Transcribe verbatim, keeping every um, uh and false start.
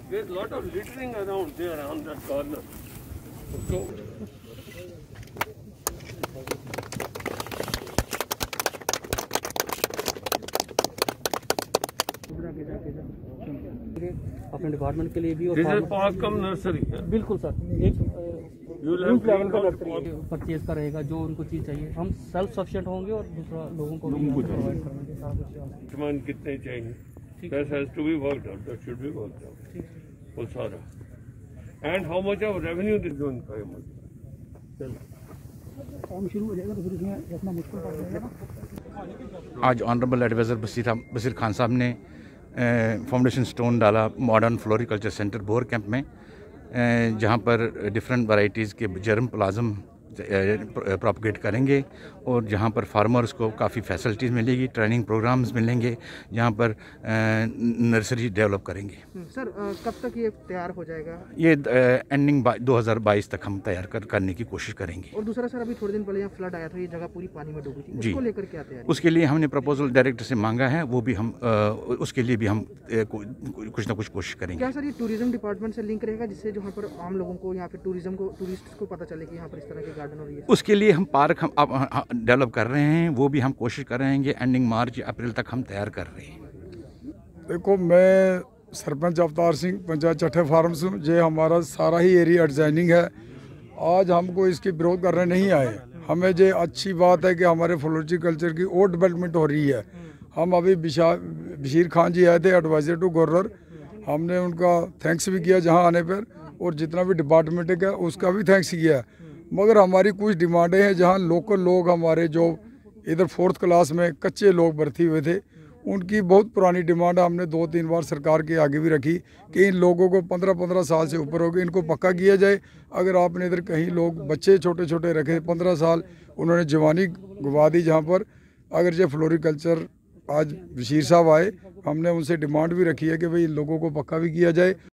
There's a lot of littering around there on that corner. So, अपने department के लिए भी और this is park cum nursery. बिल्कुल सर, एक यूज लेवल का परचेज का रहेगा जो उनको चीज़ चाहिए। हम सेल्फ सफिशिएंट होंगे और दूसरा लोगों को प्रोवाइड करेंगे सारा कुछ। सामान कितने चाहिए? That has to be worked out. That should be worked out. वो सारा. And how much of revenue this zone का है? काम शुरू हो जाएगा तो फिर इसमें इतना मुश्किल पड़ जाएगा। आज ऑनरेबल एडवाइज़र बसीर बसीर खान साहब ने फाउंडेशन स्टोन डाला मॉडर्न फ्लोरिकल्चर सेंटर बोर कैंप में, जहां पर डिफरेंट वैरायटीज़ के जर्म प्लाज्म प्रोपगेट करेंगे और जहां पर फार्मर्स को काफ़ी फैसिलिटीज़ मिलेगी, ट्रेनिंग प्रोग्राम्स मिलेंगे, जहां पर नर्सरी डेवलप करेंगे। सर कब तक ये तैयार हो जाएगा? ये एंडिंग दो हज़ार बाईस तक हम तैयार कर, करने की कोशिश करेंगे। और दूसरा सर, अभी थोड़े दिन पहले यहाँ फ्लड आया था, ये जगह पूरी पानी में डूबी थी, जी, उसको लेकर क्या तैयारी? उसके लिए हमने प्रपोजल डायरेक्टर से मांगा है, वो भी हम उसके लिए भी हम कुछ ना कुछ कोशिश करेंगे। क्या सर ये टूरिज्म डिपार्टमेंट से लिंक रहेगा, जिससे जहाँ पर आम लोगों को यहाँ पे टूरिज्म को टूरिस्ट को पता चले कि यहाँ पर इस तरह के गार्डन और ये? उसके लिए हम पार्क हम डेवलप कर रहे हैं, वो भी हम कोशिश कर रहे हैं कि एंडिंग मार्च अप्रैल तक हम तैयार कर रहे हैं। देखो, मैं सरपंच अवतार सिंह पंचायत चट्ठे फार्म से, ये हमारा सारा ही एरिया डिजाइनिंग है। आज हमको इसकी विरोध करने नहीं आए, हमें ये अच्छी बात है कि हमारे फ्लोरिकल्चर की और डेवलपमेंट हो रही है। हम अभी बशीर खान जी आए थे एडवाइजर टू गवर्नर, हमने उनका थैंक्स भी किया जहाँ आने पर, और जितना भी डिपार्टमेंट है उसका भी थैंक्स किया। मगर हमारी कुछ डिमांडें हैं, जहाँ लोकल लोग हमारे जो इधर फोर्थ क्लास में कच्चे लोग भर्ती हुए थे, उनकी बहुत पुरानी डिमांड हमने दो तीन बार सरकार के आगे भी रखी कि इन लोगों को पंद्रह पंद्रह साल से ऊपर हो गए, इनको पक्का किया जाए। अगर आपने इधर कहीं लोग बच्चे छोटे छोटे रखे पंद्रह साल, उन्होंने जवानी गवा दी जहाँ पर, अगर ये फ्लोरिकल्चर आज बशीर साहब आए, हमने उनसे डिमांड भी रखी है कि भाई इन लोगों को पक्का भी किया जाए।